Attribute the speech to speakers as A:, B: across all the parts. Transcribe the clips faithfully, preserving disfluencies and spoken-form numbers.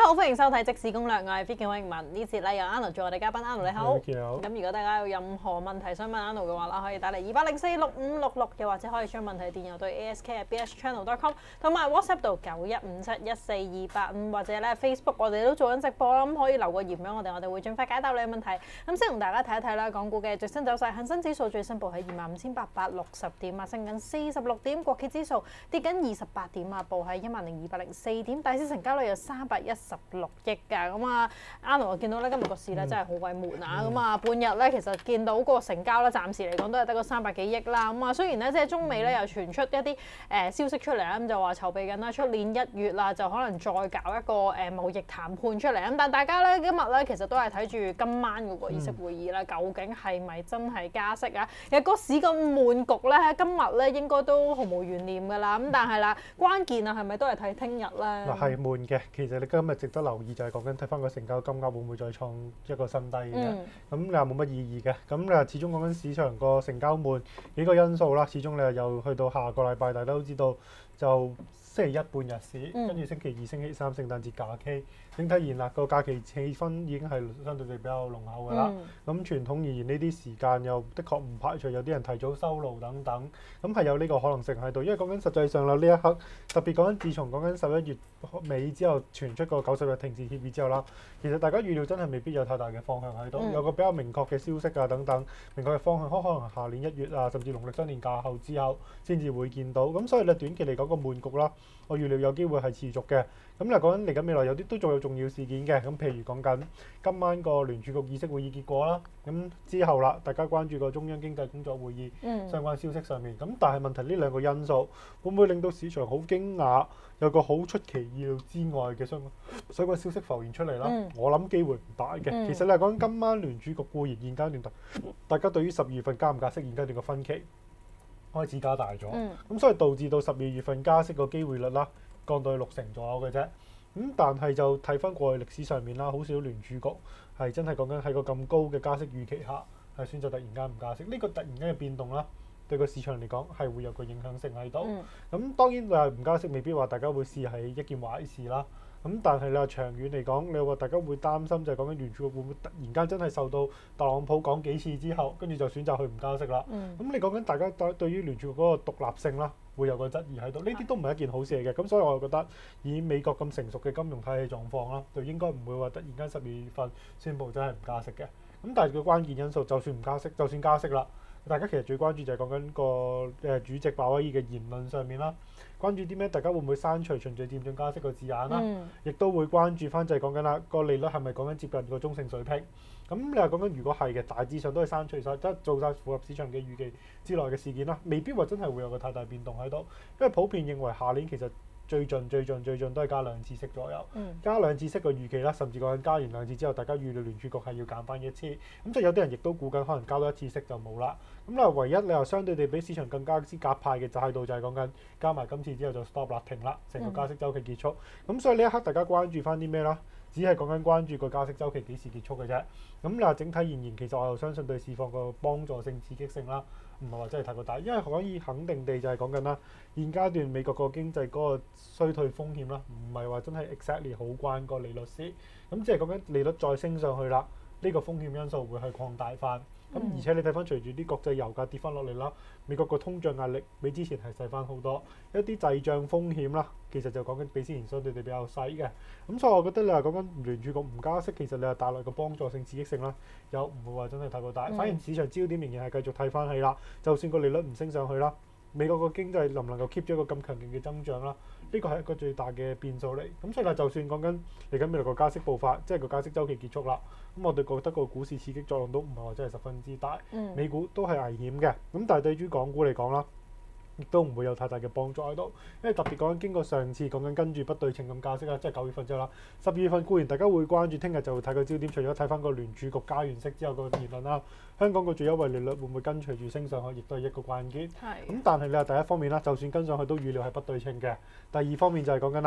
A: 好，歡迎收睇即時攻略，我係 Vicky 溫文。呢節咧由 Anno 做我哋嘉賓 ，Anno 你好。咁如果大家有任何問題想問 Anno 嘅話啦，可以打嚟二八零四六五六六，又或者可以將問題電郵到 A S K at B S channel dot com， 同埋 WhatsApp 到九一五七一四二八五，或者咧 Facebook 我哋都做緊直播啦，咁可以留個言俾我哋，我哋會盡快解答你嘅問題。咁先同大家睇一睇啦，港股嘅最新走勢，恒生指數最新報喺二萬五千八百六十點啊，升緊四十六點；國企指數跌緊二十八點啊，報喺一萬零二百零四點。大市成交率有三百一十六億㗎，咁啊 Anno 我見到咧今日個市咧真係好鬼悶啊，咁啊、嗯、半日咧其實見到個成交咧暫時嚟講都係得個三百幾億啦，咁啊雖然咧即係中美咧又傳出一啲誒、呃、消息出嚟啦，咁就話籌備緊啦，出年一月啦就可能再搞一個誒貿易談判出嚟，咁但大家咧今日咧其實都係睇住今晚嗰個議息會議啦，嗯、究竟係咪真係加息啊？其實個市咁悶局咧，今日咧應該都毫無懸念㗎啦，咁但係啦關鍵啊係咪都係睇聽日咧？
B: 嗱係悶嘅，其實你今日值得留意就係講緊睇翻個成交金額會唔會再創一個新低嘅，咁、嗯、你話冇乜意義嘅，咁你話始終講緊市場個成交悶幾個因素啦，始終你話又去到下個禮拜，大家都知道就星期一半日市，跟住、嗯、星期二、星期三聖誕節假期，整體而言啦個假期氣氛已經係相對地比較濃厚㗎啦。咁、嗯、傳統而言呢啲時間又的確唔排除有啲人提早收爐等等，咁係有呢個可能性喺度。因為講緊實際上啦，呢一刻特別講緊自從講緊十一月尾之後傳出個九十日停市協議之後啦，其實大家預料真係未必有太大嘅方向喺度，嗯、有個比較明確嘅消息啊等等，明確嘅方向可可能下年一月啊，甚至農曆新年假後之後先至會見到。咁所以咧短期嚟講個悶局啦，我預料有機會係持續嘅。咁嚟講緊嚟緊未來有啲都仲有重要事件嘅，咁譬如講緊今晚個聯儲局議息會議結果啦，咁之後啦，大家關注個中央經濟工作會議相關消息上面，咁、嗯、但係問題呢兩個因素會唔會令到市場好驚訝，有個好出其意料之外嘅相關相關消息浮現出嚟啦？嗯、我諗機會唔大嘅。嗯、其實嚟講今晚聯儲局固然現階段大家對於十二月份加唔加息現階段嘅分歧開始加大咗，咁、嗯、所以導致到十二月份加息個機會率啦降到去六成左右嘅啫。咁但係就睇翻過去歷史上面啦，好少聯儲局係真係講緊喺個咁高嘅加息預期下係選擇突然間唔加息。呢、呢個突然間嘅變動啦，對個市場嚟講係會有個影響性喺度。咁、嗯、當然你話唔加息未必話大家會視係一件壞事啦。咁但係你話長遠嚟講，你話大家會擔心就係講緊聯儲局會唔會突然間真係受到特朗普講幾次之後，跟住就選擇去唔加息啦。咁、嗯、你講緊大家對對於聯儲局嗰個獨立性啦，會有個質疑喺度，呢啲都唔係一件好事嚟嘅。咁所以我就覺得以美國咁成熟嘅金融體系狀況啦，就應該唔會話突然間十二月份宣布真係唔加息嘅。咁但係個關鍵因素，就算唔加息，就算加息啦，大家其實最關注就係講緊個誒主席鮑威爾嘅言論上面啦。關注啲咩？大家會唔會刪除循序漸進加息個字眼啦？亦、嗯、都會關注翻就係講緊啦個利率係咪講緊接近個中性水平？咁你話講緊如果係嘅，大致上都係刪除晒，即係做晒符合市場嘅預期之內嘅事件啦，未必話真係會有個太大變動喺度。因為普遍認為下年其實最盡最盡最盡都係加兩次息左右，嗯、加兩次息個預期啦，甚至講緊加完兩次之後，大家預料聯儲局係要減翻一次。咁即係有啲人亦都估緊可能加多一次息就冇啦。咁咧唯一你話相對地比市場更加之鴿派嘅態度就係講緊加埋今次之後就 stop 啦，停啦，成個加息週期結束。咁、嗯、所以呢一刻大家關注翻啲咩啦？只係講緊關注個加息週期幾時結束嘅啫。咁你話整體而言，其實我又相信對市況個幫助性、刺激性啦，唔係話真係太過大，因為可以肯定地就係講緊啦，現階段美國個經濟嗰個衰退風險啦，唔係話真係 exactly 好關個利率事。咁即係講緊利率再升上去啦，呢、呢個風險因素會係擴大翻。咁、嗯、而且你睇翻隨住啲國際油價跌翻落嚟啦，美國個通脹壓力比之前係細翻好多，一啲滯脹風險啦，其實就講緊比之前相對地比較細嘅。咁所以我覺得你話講緊聯儲局唔加息，其實你話帶來個幫助性、刺激性啦，又唔會話真係太過大。嗯、反而市場焦點仍然係繼續睇翻起啦，就算個利率唔升上去啦，美國個經濟能唔能夠 keep 咗一個咁強勁嘅增長啦？呢個係一個最大嘅變數嚟。咁所以就算講緊嚟緊未來個加息步伐，即係個加息週期結束啦，咁我哋覺得個股市刺激作用都唔係話真係十分之大。嗯、美股都係危險嘅。咁但係對於港股嚟講啦，亦都唔會有太大嘅幫助喺度，因為特別講緊經過上次講緊跟住不對稱咁加息啦，即係九月份之後啦，十二月份固然大家會關注，聽日就會睇個焦點，除咗睇翻個聯儲局加完息之後個言論啦，香港個最優惠利率會唔會跟隨住升上去，亦都係一個關鍵。咁的但係你話第一方面啦，就算跟上去都預料係不對稱嘅。第二方面就係講緊啦，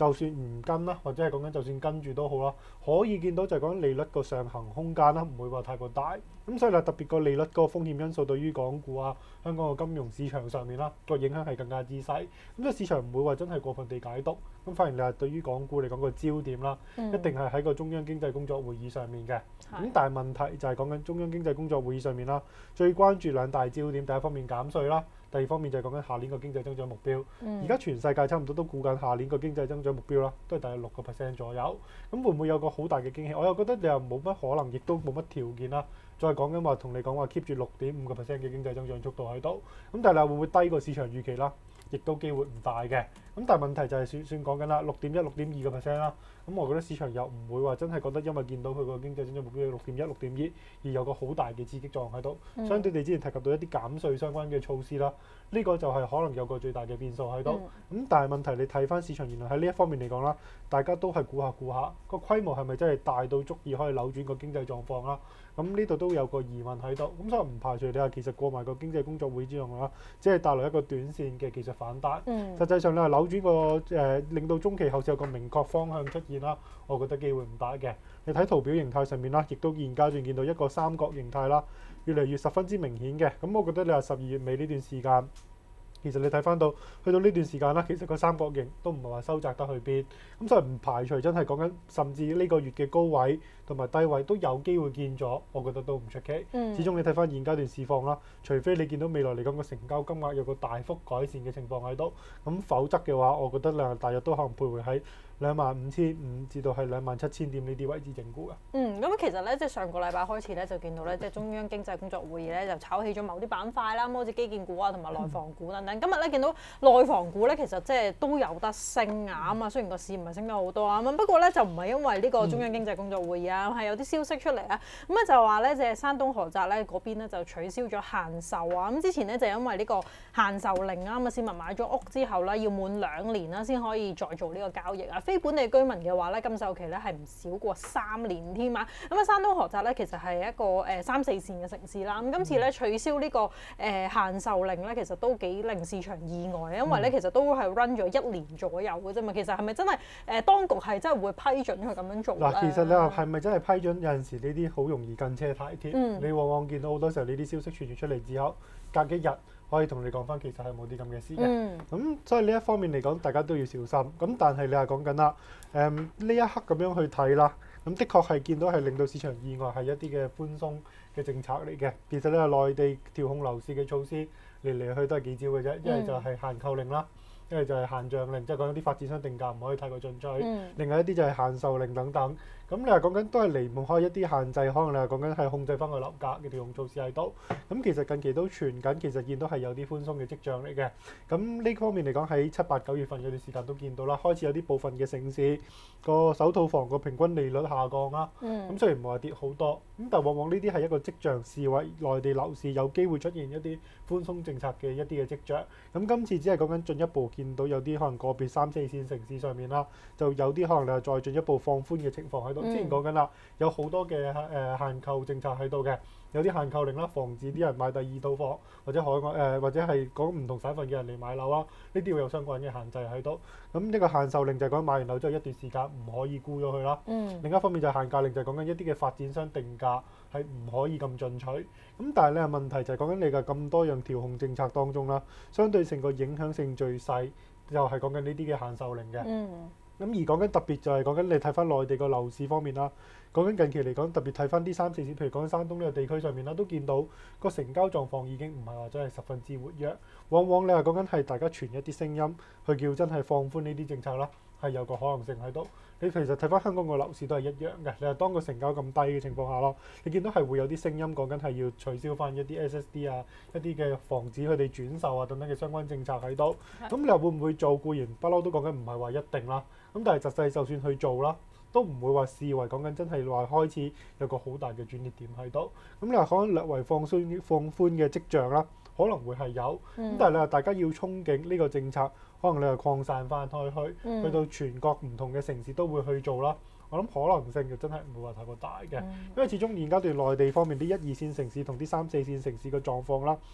B: 就算唔跟啦，或者係講緊就算跟住都好啦，可以見到就係講緊利率個上行空間啦，唔會話太過大。咁所以咧特別個利率個風險因素對於港股啊、香港個金融市場上面啦個影響係更加之細。咁個市場唔會話真係過分地解讀。咁反而你話對於港股嚟講個焦點啦，嗯、一定係喺個中央經濟工作會議上面嘅。咁的但係問題就係講緊中央經濟工作會議上面啦，最關注兩大焦點，第一方面減稅啦。第二方面就係講緊下年個經濟增長目標，而家、嗯、全世界差唔多都估緊下年個經濟增長目標啦，都係大約六個 percent 左右。咁會唔會有個好大嘅驚喜？我又覺得你又冇乜可能，亦都冇乜條件啦。再講緊話同你講話 keep 住六點五個 percent 嘅經濟增長速度喺度，咁但係會唔會低過市場預期啦？亦都機會唔大嘅。咁但係問題就係算算講緊啦，六點一、六點二個 percent 啦。咁我覺得市場又唔會話真係覺得因為見到佢個經濟增長目標六點一、六點二而有個好大嘅刺激作用喺度。嗯、相對地之前提及到一啲減稅相關嘅措施啦，呢、呢個就係可能有個最大嘅變數喺度。咁、嗯、但係問題你睇翻市場原來喺呢一方面嚟講啦，大家都係估下估下個規模係咪真係大到足以可以扭轉個經濟狀況啦？咁呢度都有個疑問喺度。咁所以唔排除你話其實過埋個經濟工作會之後啦，只係帶來一個短線嘅技術反彈。嗯、實際上你話扭轉個誒、呃，令到中期後市有個明確方向出現啦，我覺得機會唔大嘅。你睇圖表形態上面啦，亦都現階段見到一個三角形態啦，越嚟越十分之明顯嘅。咁我覺得你話十二月尾呢段時間，其實你睇翻到去到呢段時間啦，其實個三角形都唔係話收窄得去邊。咁所以唔排除真係講緊，甚至呢個月嘅高位同埋低位都有機會見咗，我覺得都唔出奇。嗯、始終你睇翻現階段市況啦，除非你見到未來嚟講個成交金額有個大幅改善嘅情況喺度，咁否則嘅話，我覺得兩大約都可能徘徊喺兩萬五千五至到係兩萬七千點呢啲位置整固嘅。
A: 嗯，咁其實咧，即係上個禮拜開始咧，就見到咧，即係中央經濟工作會議咧，就炒起咗某啲板塊啦，好似基建股啊，同埋內房股等等。嗯、今日咧見到內房股咧，其實即係都有得升啊嘛，雖然個市唔係升得好多啊，咁不過咧就唔係因為呢個中央經濟工作會議啊，係、嗯、有啲消息出嚟啊，咁啊就話咧，即係山東菏澤咧嗰邊咧就取消咗限售啊，咁之前咧就因為呢個限售令啊，咁啊市民買咗屋之後咧要滿兩年啦先可以再做呢個交易啊。非本地居民嘅話咧，禁售期咧係唔少過三年添啊！咁啊，山東菏澤咧其實係一個誒、呃、三四線嘅城市啦。咁今次咧取消呢、這個誒、呃、限售令咧，其實都幾令市場意外，因為咧其實都係 run 咗一年左右嘅啫嘛。其實係咪真係誒、呃、當局係真係會批准佢咁樣做咧？
B: 嗱，其實你話係咪真係批准？有陣時呢啲好容易近車太貼。嗯、你往往見到好多時候呢啲消息傳傳出嚟之後，隔幾日可以同你講翻，其實係冇啲咁嘅事嘅。咁、嗯、所以呢一方面嚟講，大家都要小心。咁但係你係講緊啦，誒、嗯、呢一刻咁樣去睇啦，咁的確係見到係令到市場意外係一啲嘅寬鬆嘅政策嚟嘅。其實你話內地調控樓市嘅措施嚟嚟去去都係幾招嘅啫，一係、嗯、就係限購令啦，一係就係限漲令，即係講緊啲發展商定價唔可以太過進取。嗯、另外一啲就係限售令等等。咁你話講緊都係離唔開一啲限制，可能你話講緊係控制翻個樓價嘅調控措施喺度。咁其實近期都傳緊，其實見到係有啲寬鬆嘅跡象嚟嘅。咁呢方面嚟講，喺七八九月份嗰段時間都見到啦，開始有啲部分嘅城市個首套房個平均利率下降啦。咁、嗯、雖然唔係話跌好多，咁但係往往呢啲係一個跡象，示為內地樓市有機會出現一啲寬鬆政策嘅一啲嘅跡象。咁今次只係講緊進一步見到有啲可能個別三四線城市上面啦，就有啲可能你話再進一步放寬嘅情況喺度。之前講緊啦，有好多嘅誒、呃、限購政策喺度嘅，有啲限購令啦，防止啲人買第二套房或者海外誒、呃、或者係講唔同省份嘅人嚟買樓啦，呢啲會有相關嘅限制喺度。咁呢個限售令就係講買完樓之後一段時間唔可以沽咗佢啦。嗯、另一方面就係限價令，就係講緊一啲嘅發展商定價係唔可以咁進取。咁但係咧問題就係講緊你嘅咁多樣調控政策當中啦，相對性個影響性最細，就係講緊呢啲嘅限售令嘅。嗯咁而講緊特別就係講緊你睇翻內地個樓市方面啦，講緊近期嚟講特別睇翻啲三四線，譬如講緊山東呢個地區上面啦，都見到個成交狀況已經唔係話真係十分之活躍。往往你話講緊係大家傳一啲聲音去叫真係放寬呢啲政策啦，係有個可能性喺度。你其實睇翻香港個樓市都係一樣嘅，你話當個成交咁低嘅情況下咯，你見到係會有啲聲音講緊係要取消翻一啲 S S D 啊，一啲嘅防止佢哋轉售啊等等嘅相關政策喺度。咁你話會唔會做？固然不嬲都講緊唔係話一定啦。咁但係實際就算去做啦，都唔會話視為講緊真係話開始有個好大嘅轉捩點喺度。咁你話可能略為放鬆放寬嘅跡象啦，可能會係有。咁、嗯、但係你話大家要憧憬呢個政策，可能你話擴散翻開去，嗯、去到全國唔同嘅城市都會去做啦。我諗可能性就真係唔會話太過大嘅，嗯、因為始終現階段內地方面啲一二線城市同啲三四線城市嘅狀況啦，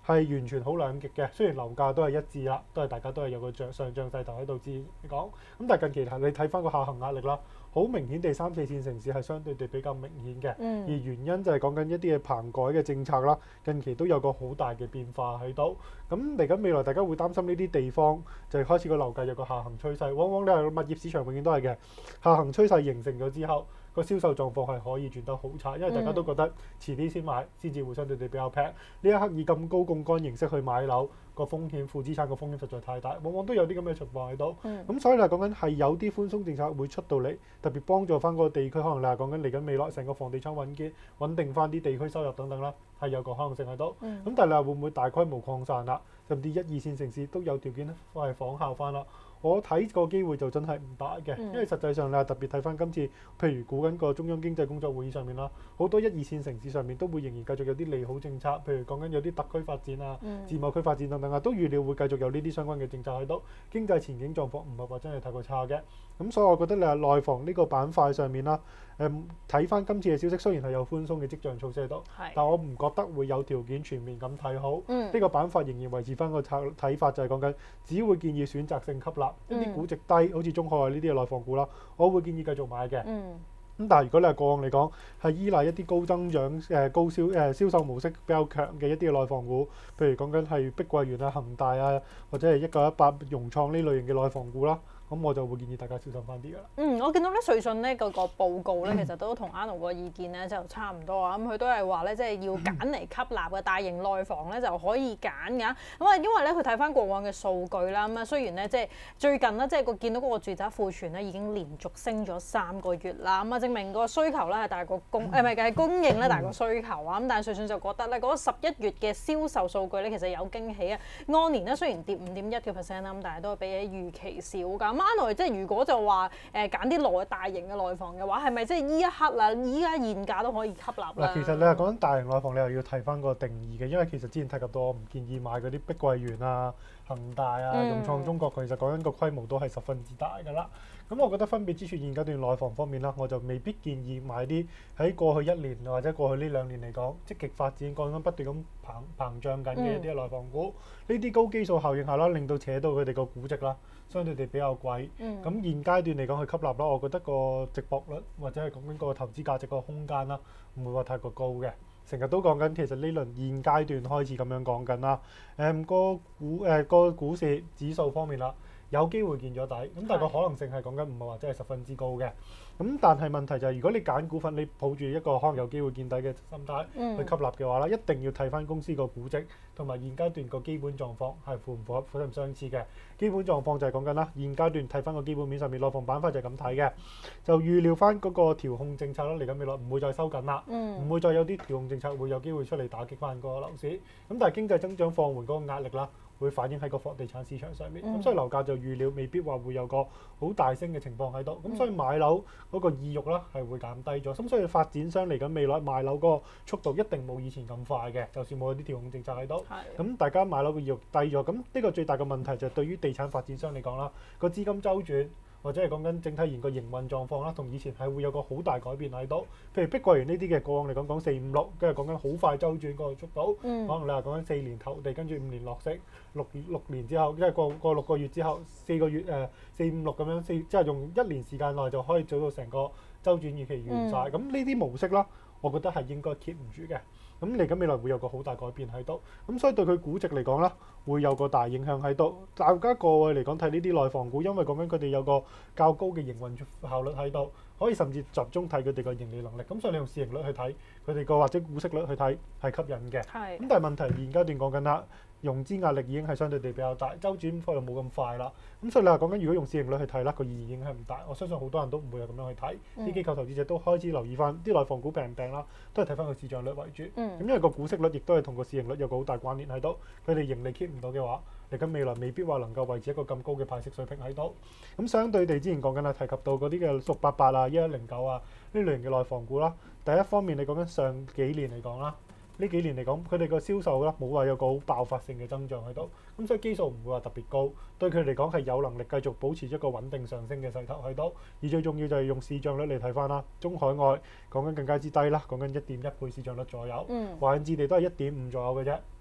B: 係完全好兩極嘅。雖然樓價都係一致啦，都係大家都係有個漲上漲勢頭喺度之嚟講。咁但係近期你睇翻個下行壓力啦，好明顯地三四線城市係相對地比較明顯嘅。
A: 嗯、
B: 而原因就係講緊一啲嘅棚改嘅政策啦，近期都有個好大嘅變化喺度。咁嚟緊未來大家會擔心呢啲地方就係開始個樓價有個下行趨勢。往往咧物業市場永遠都係嘅下行趨勢形成咗之後，個銷售狀況係可以轉得好差，因為大家都覺得遲啲先買先至會相對地比較平。呢一刻以咁高槓桿形式去買樓，個風險負資產個風險實在太大，往往都有啲咁嘅情況喺度。咁、嗯、所以嚟講緊係有啲寬鬆政策會出到嚟，特別幫助翻嗰個地區，可能你係講緊嚟緊未來成個房地產穩健、穩定翻啲地區收入等等啦，係有個可能性喺度。咁、嗯、但係你話會唔會大規模擴散啦？甚至一二線城市都有條件咧，係仿效翻啦。我睇個機會就真係唔大嘅，嗯、因為實際上你係特別睇翻今次，譬如估緊個中央經濟工作會議上面啦，好多一二線城市上面都會仍然繼續有啲利好政策，譬如講緊有啲特區發展啊、嗯、自貿區發展等等啊，都預料會繼續有呢啲相關嘅政策喺度。經濟前景狀況唔係話真係太過差嘅，咁所以我覺得你係內房呢個板塊上面啦，誒睇翻今次嘅消息，雖然係有寬鬆嘅跡象措施喺度，是但我唔覺得會有條件全面咁睇好。呢、嗯、個板塊仍然維持翻個策睇法，就係講緊只會建議選擇性吸納。一啲估值低，好似中海外呢啲嘅內房股啦，我會建議繼續買嘅。咁、嗯、但係如果你係過往嚟講，係依賴一啲高增長、誒、呃、高銷誒、呃、銷售模式比較強嘅一啲嘅內房股，譬如講緊係碧桂園啊、恒大啊，或者係一九一八、融創呢類型嘅內房股啦。咁我就會建議大家小心翻啲㗎啦。嗯，
A: 我見到咧瑞信咧個個報告咧，其實都同 Arnold 個意見咧就差唔多啊。咁佢都係話咧，即係要揀嚟吸納嘅大型內房咧就可以揀㗎。咁啊，因為咧佢睇翻過往嘅數據啦。咁啊，雖然咧即係最近咧即係個見到嗰個住宅庫存咧已經連續升咗三個月啦。咁啊，證明個需求咧係大過供，誒唔係係供應咧大過需求啊。咁但係瑞信就覺得咧嗰十一月嘅銷售數據咧其實有驚喜啊。按年咧雖然跌五點一個 percent 啦，咁但係都係比起預期少㗎。Arnold即係如果就話誒揀啲內大型嘅內房嘅話，係咪即係依一刻啦，依家現價都可以吸納啦？嗱，其實你係講緊大型內房，你又要睇翻個定義嘅，因為其實之前提及到我唔建議買嗰啲碧桂園啊、恒大啊、融創中國，其實講緊個規模都係十分之大㗎啦。咁我覺得分別之處，現階段內房方面啦，我就未必建議買啲喺過去一年或者過去呢兩年嚟講積極發展、講緊不斷咁膨膨脹緊嘅一啲內房股。呢啲、嗯、高基數效應下啦，令到扯到佢哋個估值啦，相對地比較貴。咁、嗯、現階段嚟講去吸納啦，我覺得個值博率或者係講緊個投資價值個空間啦，唔會話太過高嘅。成日都講緊，其實呢輪現階段開始咁樣講緊啦。誒、嗯、個股誒、呃、個股市指數方面啦。有機會見咗底，咁但係個可能性係講緊唔係話真係十分之高嘅。咁但係問題就係，如果你揀股份，你抱住一個可能有機會見底嘅心態去吸納嘅話啦，嗯、一定要睇翻公司個估值同埋現階段個基本狀況係符唔符合、符唔相似嘅。基本狀況就係講緊啦，現階段睇翻個基本面上面，內房板塊就係咁睇嘅，就預料翻嗰個調控政策啦，嚟緊未來唔會再收緊啦，唔、嗯、會再有啲調控政策會有機會出嚟打擊翻個樓市。咁但係經濟增長放緩嗰個壓力啦，會反映喺個房地產市場上面，咁、嗯、所以樓價就預料未必話會有個好大升嘅情況喺度，咁、嗯、所以買樓嗰個意欲啦係會減低咗，咁所以發展商嚟緊未來賣樓嗰個速度一定冇以前咁快嘅，就算冇啲調控政策喺度，咁的大家買樓嘅意欲低咗，咁呢個最大嘅問題就係對於地產發展商嚟講啦，個資金周轉。或者係講緊整體研個營運狀況啦，同以前係會有個好大改變喺度。譬如碧桂園呢啲嘅過往嚟講講四五六，跟住講緊好快周轉嗰個速度，嗯、可能你話講緊四年投地，跟住五年落息，六六年之後，因為過過六個月之後，四個月誒四五六咁樣，四即係用一年時間內就可以做到成個周轉預期完晒。咁呢啲模式啦，我覺得係應該 keep 唔住嘅。咁嚟緊未來會有個好大改變喺度，咁所以對佢估值嚟講啦，會有個大影響喺度。大家個位嚟講睇呢啲內房股，因為講緊佢哋有個較高嘅營運效率喺度，可以甚至集中睇佢哋個盈利能力。咁所以你用市盈率去睇佢哋個或者股息率去睇係吸引嘅。係。咁但係問題現階段講緊啦，融資壓力已經係相對地比較大，周轉幅又冇咁快啦。咁所以你話講緊如果用市盈率去睇啦，個意義影響唔大。我相信好多人都唔會有咁樣去睇。啲、嗯、機構投資者都開始留意翻啲內房股平唔平啦，都係睇翻個市賬率為主。嗯。咁因為個股息率亦都係同個市盈率有個好大關聯喺度，佢哋盈利 keep 唔到嘅話，嚟緊未來未必話能夠維持一個咁高嘅派息水平喺度。咁相對地之前講緊啦，提及到嗰啲嘅六八八啊、一一零九啊呢類型嘅內房股啦，第一方面你講緊上幾年嚟講啦。呢幾年嚟講，佢哋個銷售啦冇話有個好爆發性嘅增長喺度，咁所以基數唔會話特別高，對佢嚟講係有能力繼續保持一個穩定上升嘅勢頭喺度。而最重要就係用市賬率嚟睇翻啦，中海外講緊更加之低啦，講緊一點一倍市賬率左右，華潤置地都係一點五左右嘅啫。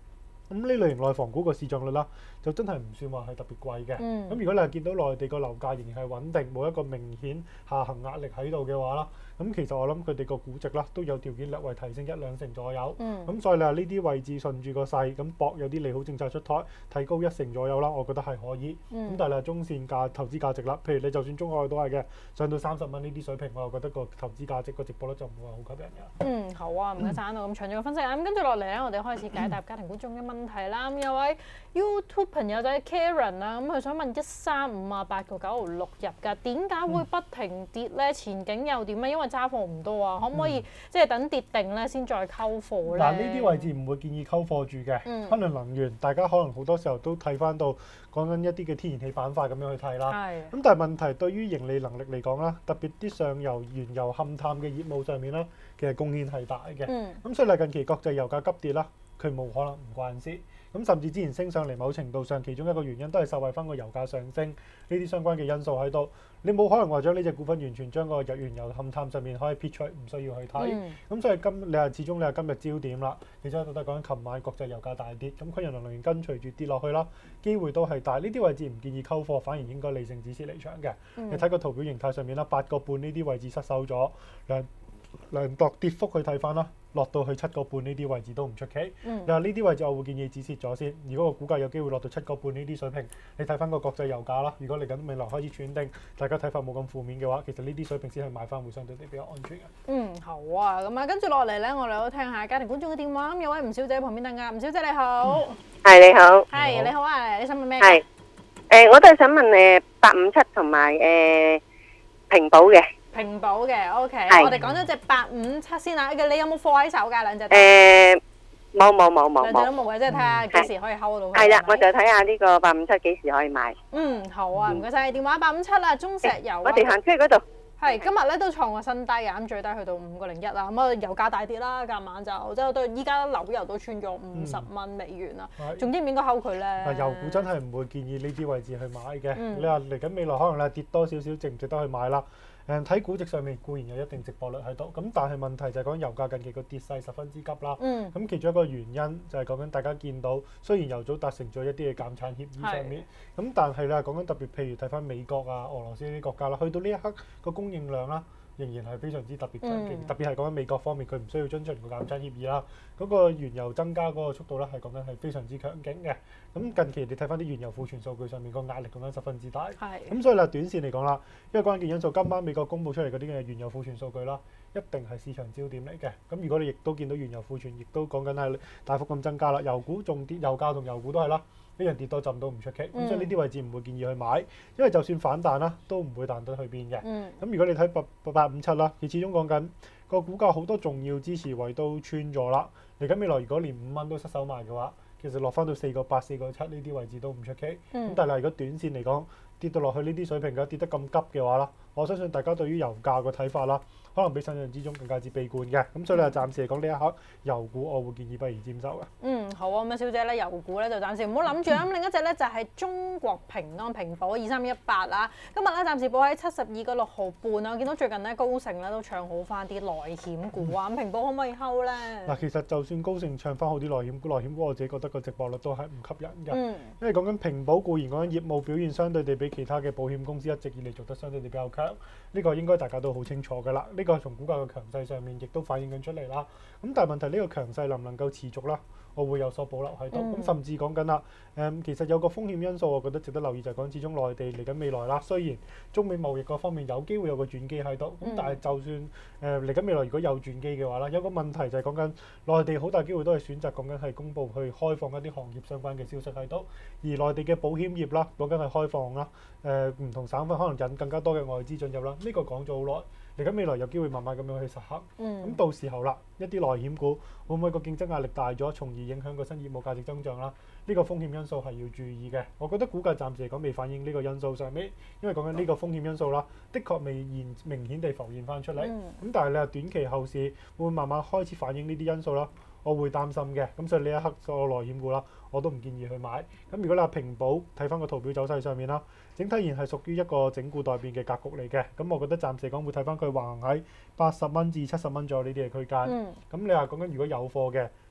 B: 咁呢類型內房股個市漲率啦，就真係唔算話係特別貴嘅。咁、嗯、如果你係見到內地個樓價仍然係穩定，冇一個明顯下行壓力喺度嘅話啦，咁其實我諗佢哋個估值啦都有條件略為提升一兩成左右。咁、嗯、所以你話呢啲位置順住個勢，咁搏有啲利好政策出台，提高一成左右啦，我覺得係可以。咁、嗯、但係你話中線價投資價值啦，譬如你就算中海都係嘅，上到三十蚊呢啲水平，我又覺得個投資價值個值博率就唔會話好吸引嘅。
A: 嗯，好啊，唔該晒，Anno咁詳盡嘅分析啊。咁跟住落嚟咧，我哋開始解答家庭觀眾嘅問題啦。咁有位 YouTube 朋友仔 Karen 啊，咁佢想問一三五啊，八個九毫六入㗎，點解會不停跌咧？前景又點啊？因為揸貨唔多啊，可唔可以、嗯、即係等跌定咧先再溝貨咧？
B: 嗱，呢啲位置唔會建議溝貨住嘅。嗯。昆侖能源，大家可能好多時候都睇翻到講緊一啲嘅天然氣板塊咁樣去睇啦。係。咁但係問題對於盈利能力嚟講啦，特別啲上游原油勘探嘅業務上面啦，其實貢獻係大嘅。嗯。咁所以嚟近期國際油價急跌啦，佢冇可能唔關事。咁甚至之前升上嚟，某程度上其中一個原因都係受惠翻個油價上升呢啲相關嘅因素喺度。你冇可能話將呢隻股份完全將個日原油勘探上面可以撇除，唔需要去睇。咁、嗯、所以今你係始終你係今日焦點啦。其實我都係講緊琴晚國際油價大跌，咁昆侖能源跟隨住跌落去啦，機會都係大。呢啲位置唔建議溝貨，反而應該理性止蝕離場嘅。嗯、你睇個圖表形態上面啦，八個半呢啲位置失守咗，量量度跌幅去睇翻啦。落到去七個半呢啲位置都唔出奇。嗯、你話呢啲位置我會建議止蝕咗先。如果個股價有機會落到七個半呢啲水平，你睇翻個國際油價啦。如果嚟緊未來開始轉定，大家睇法冇咁負面嘅話，其實呢啲水平先係買翻會相對地比較安全嘅。
A: 嗯，好啊。咁啊，跟住落嚟咧，我哋都聽下家庭觀眾嘅電話。咁有位吳小姐喺旁邊等㗎。吳小姐你好。
C: 係、嗯、你好。
A: 係你好啊，你想問咩？
C: 係。誒、呃，我都係想問誒八五七同埋誒平保嘅。
A: 平保嘅 ，OK，
C: 是
A: 我哋講咗隻八五七先啦。你有冇貨喺手㗎？兩隻？誒、
C: 呃，冇冇冇冇。
A: 兩隻都冇嘅，即係睇下幾時可以睺到佢。
C: 係啦，我就睇下呢個八五七幾時可以買。
A: 嗯，好啊，唔該晒。電話八五七啦，中石油。
C: 我哋行出去嗰度。
A: 係，今日咧都創過新低嘅，咁最低去到五個零一啦。咁啊，油價大跌啦，今晚就即係對依家紐油都穿咗五十蚊美元啦。仲應唔應該睺佢咧？
B: 嗱，油股真係唔會建議呢啲位置去買嘅。嗯、你話嚟緊未來可能咧跌多少少，值唔值得去買啦？誒睇估值上面固然有一定值博率喺度，咁但係問題就係講油價近期個跌勢十分之急啦。咁、嗯、其中一個原因就係講緊大家見到，雖然油組達成咗一啲嘅減產協議上面，咁是但係咧講緊特別，譬如睇翻美國啊、俄羅斯呢啲國家啦，去到呢一刻個供應量啦，仍然係非常之特別強勁，嗯、特別係講緊美國方面，佢唔需要遵循個減產協議啦，嗰、那個原油增加嗰個速度咧係講緊係非常之強勁嘅。咁近期你睇翻啲原油庫存數據上面個壓力講緊十分之大，咁是所以啦，短線嚟講啦，因為關鍵因素今晚美國公佈出嚟嗰啲嘅原油庫存數據啦，一定係市場焦點嚟嘅。咁如果你亦都見到原油庫存，亦都講緊係大幅咁增加啦，油股仲跌，油價同油股都係啦，一樣跌多浸都唔出奇。咁、嗯、所以呢啲位置唔會建議去買，因為就算反彈啦，都唔會彈得去邊嘅。咁、嗯、如果你睇八八八五七啦，佢始終講緊個股價好多重要支持位都穿咗啦。嚟緊未來如果連五蚊都失守埋嘅話，其實落翻到四個八、四個七呢啲位置都唔出奇。咁、嗯、但係如果短線嚟講跌到落去呢啲水平嘅，跌得咁急嘅話啦，我相信大家對於油價個睇法啦，可能比想象之中更加之悲觀嘅。咁所以咧，暫時嚟講呢一刻油股，我會建議不宜沾手嘅。
A: 嗯，好啊，咁啊，小姐咧油股咧就暫時唔好諗住啦。咁、嗯、另一隻咧就係、是、中國平安平保二三一八啦。今日咧暫時報喺七十二個六毫半啊。我見到最近咧高盛咧都唱好翻啲內險股啊。咁、嗯、平保可唔可以睺咧？嗱，
B: 其實就算高盛唱翻好啲內險股，內險股我自己覺得個值博率都係唔吸引嘅。嗯、因為講緊平保固然講緊業務表現相對地比其他嘅保險公司一直以嚟做得相對地比較強，呢、這個應該大家都好清楚㗎啦。呢、這個從股價嘅強勢上面亦都反映緊出嚟啦。咁但係問題呢個強勢能唔能夠持續啦？我會有所保留喺度。咁、嗯、甚至講緊啦，誒、嗯、其實有個風險因素，我覺得值得留意就係講始終內地嚟緊未來啦。雖然中美貿易嗰方面有機會有個轉機喺度，咁、嗯、但係就算誒嚟緊未來如果有轉機嘅話啦，有個問題就係講緊內地好大機會都係選擇講緊係公佈去開放一啲行業相關嘅消息喺度，而內地嘅保險業啦講緊係開放啦，誒、呃、唔同省份可能引更加多嘅外資進入啦。呢、這個講咗好耐。嚟緊未來有機會慢慢咁樣去實行，咁、嗯、到時候啦，一啲內險股會唔會個競爭壓力大咗，從而影響個新業務價值增長啦？呢、這個風險因素係要注意嘅。我覺得股價暫時嚟講未反映呢個因素上面，因為講緊呢個風險因素啦，的確未現明顯地浮現翻出嚟。咁、嗯、但係你話短期後市會唔會慢慢開始反映呢啲因素啦？我會擔心嘅。咁所以呢一刻所有內險股啦，我都唔建議去買。咁如果你話平保睇翻個圖表走勢上面啦，整體然係屬於一個整固待變嘅格局嚟嘅。咁我覺得暫時講會睇翻佢橫喺八十蚊至七十蚊左右呢啲嘅區間。咁、嗯、你話講緊如果有貨嘅，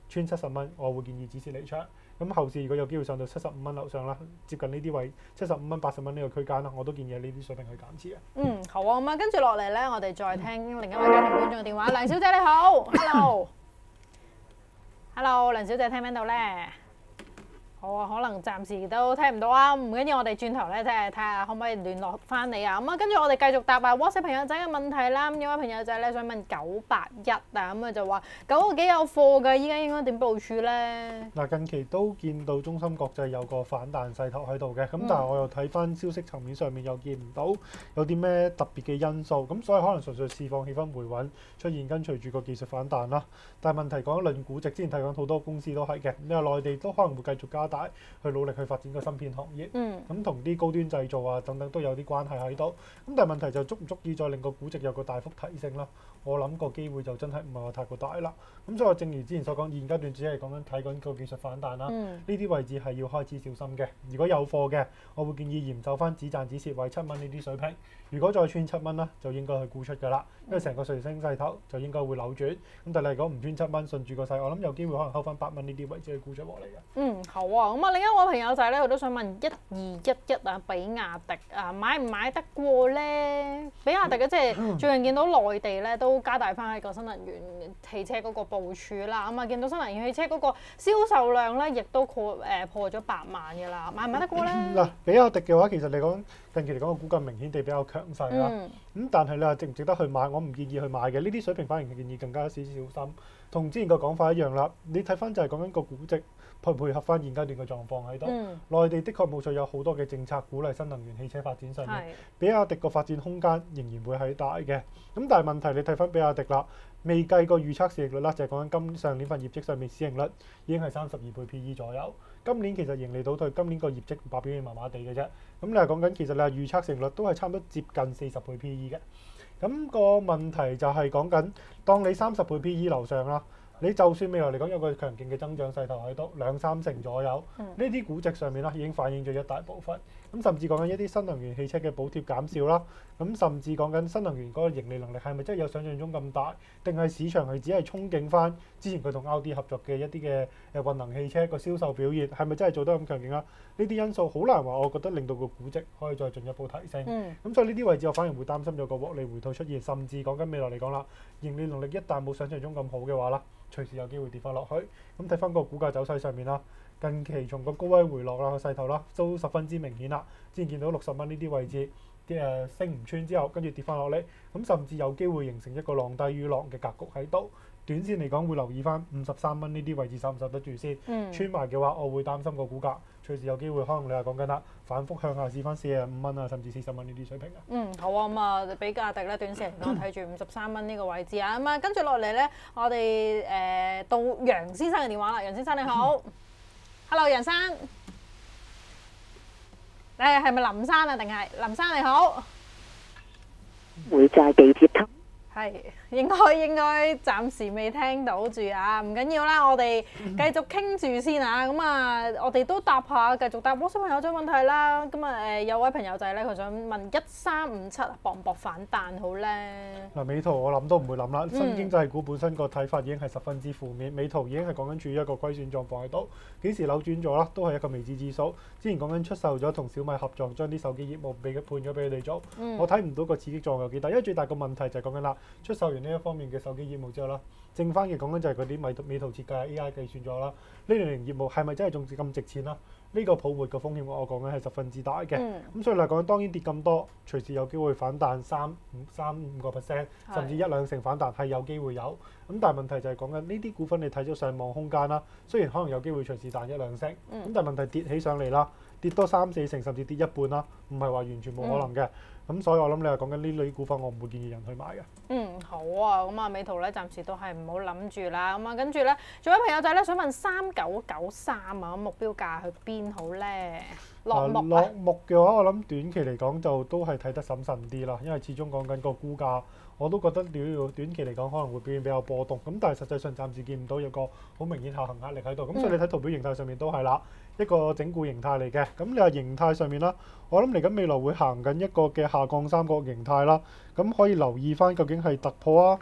B: 穿七十蚊，我會建議止蝕離場。咁後市如果有機會上到七十五蚊樓上啦，接近呢啲位七十五蚊、八十蚊呢個區間啦，我都建議呢啲水平去減持嘅。
A: 嗯，好啊，咁啊，跟住落嚟咧，我哋再聽另一位家庭觀眾嘅電話。梁小姐你好，hello，hello， 梁小姐聽唔聽到咧？好啊，可能暫時都聽唔到啊，唔緊要，我哋轉頭咧，即係睇下可唔可以聯絡翻你啊。咁啊，跟住我哋繼續答啊 WhatsApp 朋友仔嘅問題啦。咁有位朋友仔咧想問九八一啊，咁啊就話九個幾有貨㗎，依家應該點部署咧？
B: 嗱，近期都見到中芯國際有個反彈勢頭喺度嘅，咁但係我又睇翻消息層面上面又見唔到有啲咩特別嘅因素，咁所以可能純粹市況氣氛回穩出現，跟隨住個技術反彈啦。但係問題講論估值，之前睇講好多公司都係嘅，你話內地都可能會繼續加大去努力去發展個芯片行業，咁同啲高端製造啊等等都有啲關係喺度。咁但係問題就足唔足以再令個估值有個大幅提升啦？我諗個機會就真係唔係話太過大啦。咁所以我正如之前所講，現階段只係講緊睇緊個技術反彈啦。呢啲、嗯、位置係要開始小心嘅。如果有貨嘅，我會建議嚴守翻止賺止蝕位七蚊呢啲水平。如果再穿七蚊啦，就應該去沽出㗎啦，因為成個上升勢頭就應該會扭轉。咁但係如果唔穿七蚊，順住個勢，我諗有機會可能睺翻八蚊呢啲位置去沽出落嚟嘅。
A: 嗯，好啊。咁啊，另一位朋友仔咧，佢都想問一二一一啊，比亞迪啊，買唔買得過咧？比亞迪嘅即係最近見到內地咧都加大翻喺個新能源汽車嗰個部署啦。咁啊，見到新能源汽車嗰個銷售量咧，亦都破誒破咗百萬嘅啦。買唔買得過咧？嗱，
B: 比亞迪嘅話，其實你講近期嚟講個股價明顯地比較強勢啦。咁、嗯、但係你話值唔值得去買？我唔建議去買嘅。呢啲水平反而建議更加少少小心。同之前個講法一樣啦。你睇翻就係講緊個估值配唔配合翻現階段嘅狀況喺度。嗯、內地的確冇錯有好多嘅政策鼓勵新能源汽車發展上面，是比亞迪個發展空間仍然會係大嘅。咁但係問題你睇翻比亞迪啦，未計個預測市盈率啦，就係講緊今上年份業績上面市盈率已經係三十二倍 P E 左右。今年其實盈利倒退，今年個業績表現麻麻地嘅啫。咁你係講緊其實你係預測市盈率都係差唔多接近四十倍 P E 嘅。咁個問題就係講緊，當你三十倍 P E 樓上啦，你就算未來嚟講有個強勁嘅增長勢頭喺度，兩三成左右，呢啲、嗯、估值上面啦已經反映咗一大部分。咁甚至講緊一啲新能源汽車嘅補貼減少啦，咁甚至講緊新能源嗰個盈利能力係咪真係有想象中咁大，定係市場係只係憧憬翻之前佢同奧迪合作嘅一啲嘅誒混能汽車個銷售表現係咪真係做得咁強勁啊？呢啲因素好難話，我覺得令到個估值可以再進一步提升。咁、嗯、所以呢啲位置我反而會擔心有個獲利回吐出現，甚至講緊未來嚟講啦，盈利能力一旦冇想象中咁好嘅話啦，隨時有機會跌翻落去。咁睇翻個股價走勢上面啦。近期從個高位回落啦，個勢頭啦都十分之明顯啦。之前見到六十蚊呢啲位置，啲誒升唔穿之後，跟住跌翻落嚟，咁甚至有機會形成一個浪低於浪嘅格局喺度。短線嚟講會留意翻五十三蚊呢啲位置守唔守得住先。嗯、穿埋嘅話，我會擔心個股價隨時有機會，可能你話講緊啦，反覆向下試翻四十五蚊啊，甚至四十蚊呢啲水平啊。嗯，
A: 好啊，咁啊，比亞迪咧短線嚟講睇住五十三蚊呢個位置啊。咁啊，跟住落嚟咧，我哋誒、呃、到楊先生嘅電話啦。楊先生你好。Hello， 楊生，你係咪林生啊？定係林生你好？
C: 會在地鐵通。
A: 係，應該應該暫時未聽到住啊，唔緊要啦，我哋繼續傾住先啊。咁啊，我哋都答下，繼續答我小朋友仔問題啦。咁啊，誒有位朋友仔咧，佢想問一三五七搏唔搏反彈好咧？
B: 嗱，美圖我諗都唔會諗啦。新經濟股本身個睇法已經係十分之負面，美圖已經係講緊處於一個虧損狀況喺度，幾時扭轉咗啦？都係一個未知之數。之前講緊出售咗同小米合作，將啲手機業務俾佢判咗俾佢哋做，嗯、我睇唔到個刺激作用有幾大，因為最大個問題就係講緊啦。出售完呢一方面嘅手機業務之後啦，剩翻嘅講緊就係嗰啲美圖美圖設計 A I 計算咗啦，呢類型業務係咪真係仲咁值錢啦？呢、這個泡沫嘅風險我講緊係十分之大嘅。咁、嗯、所以嚟講，當然跌咁多，隨時有機會反彈三五三五個 percent，甚至一兩成反彈係有機會有。咁但係問題就係講緊呢啲股份你睇咗上望空間啦，雖然可能有機會隨時彈一兩成，咁、嗯、但係問題跌起上嚟啦，跌多三四成甚至跌一半啦，唔係話完全冇可能嘅。嗯咁所以我諗你係講緊呢類股份，我唔會建議人去買嘅。
A: 嗯，好啊，咁啊美圖咧暫時都係唔好諗住啦。咁啊跟住咧，仲有朋友仔咧想問三九九三啊，目標價去邊好咧？落木啊？落
B: 木嘅話，我諗短期嚟講就都係睇得審慎啲啦，因為始終講緊個估價，我都覺得短短期嚟講可能會表現比較波動。咁但係實際上暫時見唔到有個好明顯下行壓力喺度。咁、嗯、所以你睇圖表形態上面都係啦。一個整固形態嚟嘅，咁你話形態上面啦，我諗嚟緊未來會行緊一個嘅下降三角形態啦，咁可以留意翻究竟係突破啊，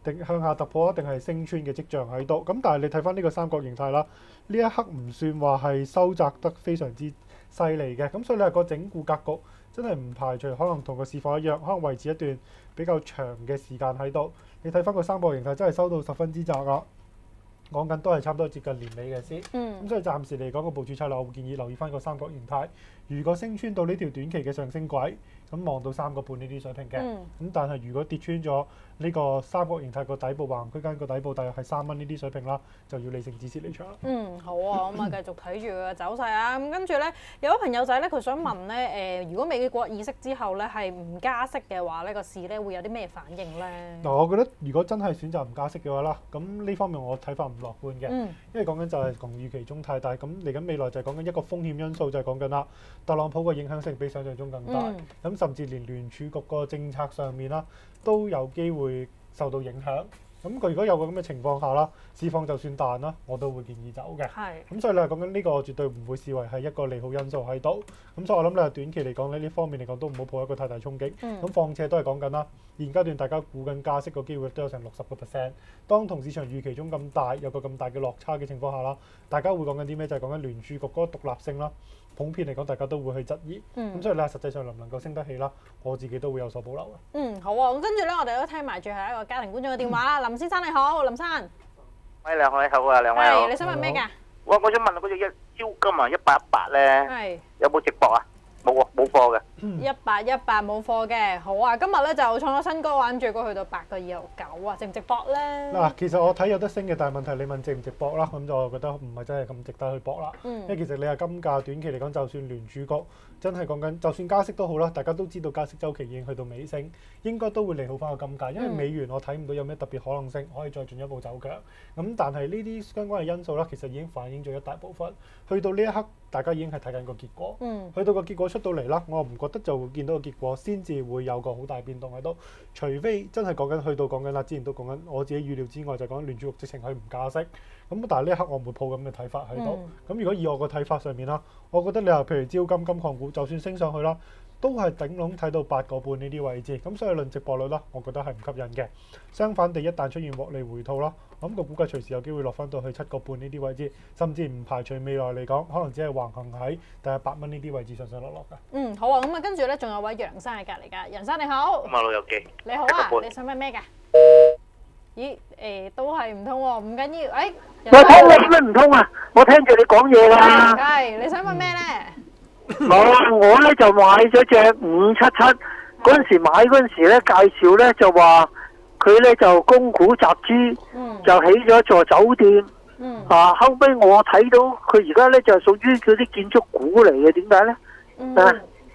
B: 定向下突破，定係升穿嘅跡象喺度。咁但係你睇翻呢個三角形態啦，呢一刻唔算話係收窄得非常之犀利嘅。咁所以你係個整固格局真係唔排除可能同個市況一樣，可能維持一段比較長嘅時間喺度。你睇翻個三角形態真係收到十分之窄啦。講緊都係差唔多接近年尾嘅先，咁、嗯、所以暫時嚟講個部署策略，我會建議留意翻個三角形態。如果升穿到呢條短期嘅上升軌，咁望到三個半呢啲水平嘅。咁、嗯、但係如果跌穿咗呢個三角形態個底部橫行區間個底部，大約係三蚊呢啲水平啦，就要理性止蝕離場啦。
A: 嗯，好啊，咁啊繼續睇住佢嘅走勢啊。咁跟住咧，有位朋友仔咧，佢想問咧，誒、呃，如果美國議息之後咧係唔加息嘅話呢、呢個市咧會有啲咩反應咧？
B: 嗱，我覺得如果真係選擇唔加息嘅話啦，咁呢方面我睇法唔樂觀嘅，嗯、因為講緊就係同預期中太大，咁嚟緊未來就係講緊一個風險因素，就係講緊啦，特朗普嘅影響性比想象中更大，咁、嗯、甚至連聯儲局個政策上面啦都有機會受到影響。咁佢如果有個咁嘅情況下啦，市況就算彈啦，我都會建議走嘅。係是。咁所以你係講緊呢個絕對唔會視為係一個利好因素喺度。咁所以我諗你係短期嚟講咧，呢方面嚟講都唔好抱一個太大衝擊。咁、嗯、況且都係講緊啦，現階段大家估緊加息個機會都有成六十個 percent。當同市場預期中咁大，有個咁大嘅落差嘅情況下啦，大家會講緊啲咩？就係講緊聯儲局嗰個獨立性啦。普遍嚟講，大家都會去質疑。咁、嗯、所以你係實際上能唔能夠升得起啦？我自己都會有所保留嘅。
A: 嗯，好啊。咁跟住咧，我哋都聽埋最後一個家庭觀眾嘅電話啦。嗯、林先生你好，林生。
D: 喂，兩位好啊，兩位好。
A: 係，你想問咩㗎？
D: 我我想問嗰隻一招金啊，一八一八咧，係有冇直播啊？冇喎，冇貨嘅。
A: 一八一八冇貨嘅，好啊！今日咧就創咗新高啊，咁最高去到八個二毫九啊，值唔值博咧？
B: 嗱，其實我睇有得升嘅，但係問題你問值唔值博啦，咁就我覺得唔係真係咁值得去博啦。嗯、因為其實你係金價短期嚟講，就算聯儲局真係講緊，就算加息都好啦，大家都知道加息週期已經去到尾聲，應該都會利好翻個金價，因為美元我睇唔到有咩特別可能性可以再進一步走強。咁但係呢啲相關嘅因素啦，其實已經反映咗一大部分。去到呢一刻，大家已經係睇緊個結果。嗯、去到個結果出到嚟啦，我唔覺得就會見到個結果先至會有個好大變動喺度，除非真係講緊去到講緊啦，之前都講緊我自己預料之外，就講緊聯儲局直情佢唔加息。咁但係呢一刻我唔會抱咁嘅睇法喺度。咁、嗯、如果以我個睇法上面啦，我覺得你話譬如招金金礦股，就算升上去啦，都係頂籠睇到八個半呢啲位置。咁所以論值博率啦，我覺得係唔吸引嘅。相反地，一旦出現獲利回吐啦，咁個股價隨時有機會落翻到去七個半呢啲位置，甚至唔排除未來嚟講，可能只係橫行喺大約八蚊呢啲位置上上落落㗎。
A: 嗯，好啊，咁啊跟住咧，仲有位楊生喺隔離㗎。楊生你好。
D: 咁啊老友記。
A: 你好啊，你想問咩㗎？咦，誒、欸、都係唔通喎，唔緊要，誒、欸。
E: 我聽你咩唔通啊？我聽住你講嘢啦。
A: 係，你想問咩咧？
E: 冇啊，我咧就買咗隻五七七，嗰陣時買嗰陣時咧介紹咧就話佢咧就供股集資，嗯、就起咗座酒店。嗯、啊，後尾我睇到佢而家咧就屬於嗰啲建築股嚟嘅，點解咧？
A: 嗯、啊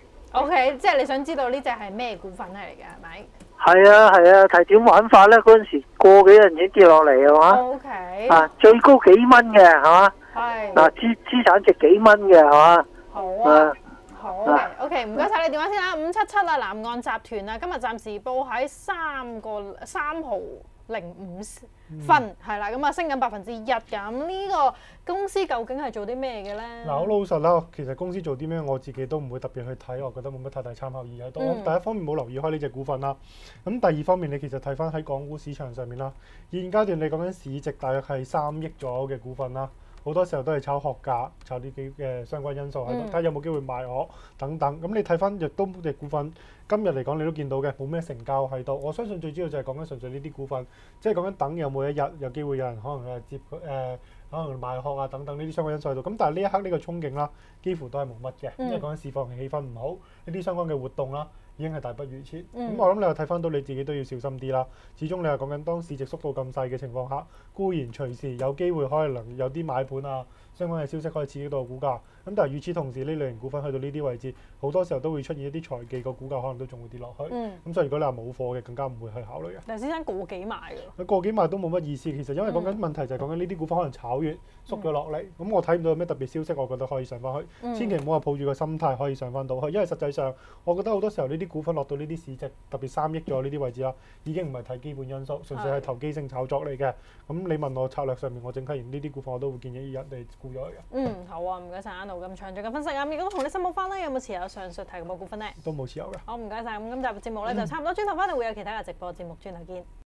A: ，OK， 即係你想知道呢隻係咩股份嚟嘅，係咪？
E: 係啊係啊，係點玩法咧？嗰陣時個幾日已經跌落嚟係嘛？O K。啊，最高幾蚊嘅係嘛？係。嗱，資資產值幾蚊嘅係嘛？
A: 好啊。好嘅，O K，唔該晒你電話先啦。五七七啊，南岸集團啊，今日暫時報喺三個三毫零五分，係啦，咁啊升緊百分之一㗎。咁呢個公司究竟係做啲咩嘅咧？
B: 嗱，好老實啦，其實公司做啲咩，我自己都唔會特別去睇，我覺得冇乜太大參考意義喺度。嗯、第一方面冇留意開呢隻股份啦，咁第二方面你其實睇翻喺港股市場上面啦，現階段你講緊市值大約係三億左右嘅股份啦。好多時候都係炒學價，炒呢幾嘅相關因素喺度，睇下、嗯、有冇機會賣我等等。咁你睇翻亦都隻股份，今日嚟講你都見到嘅，冇咩成交喺度。我相信最主要就係講緊純粹呢啲股份，即係講緊等有冇一日有機會有人可能誒接誒、呃，可能賣殼啊等等呢啲相關因素喺度。咁但係呢一刻呢個憧憬啦，幾乎都係冇乜嘅，因為講緊市況氣氛唔好，呢啲相關嘅活動啦。已經係大不如前，咁、嗯、我諗你又睇翻到你自己都要小心啲啦。始終你係講緊當市值縮到咁細嘅情況下，固然隨時有機會可能有啲買盤啊，相關嘅消息可以刺激到個股價。咁但係與此同時，呢類型股份去到呢啲位置，好多時候都會出現一啲財技，個股價可能都仲會跌落去。咁、嗯、所以如果你話冇貨嘅，更加唔會去考慮嘅。
A: 梁先生過幾買㗎？
B: 過幾買都冇乜意思。其實因為講緊問題就係講緊呢啲股份可能炒完縮咗落嚟，咁、嗯、我睇唔到有咩特別消息，我覺得可以上翻去。嗯、千祈唔好話抱住個心態可以上翻到去，因為實際上我覺得好多時候呢啲股份落到呢啲市值特別三億咗呢啲位置啦，已經唔係睇基本因素，純粹係投機性炒作嚟嘅。咁你問我策略上面，我整體完呢啲股份我都會建議人哋沽咗佢嘅。
A: 嗯，好啊，唔該晒阿盧咁詳盡嘅分析啊！如果同你申報翻咧，有冇持有上述提及嘅股份咧？
B: 都冇持有嘅。
A: 好，唔該晒。咁今集嘅節目咧就差唔多，轉頭翻嚟會有其他嘅直播節目，轉頭見。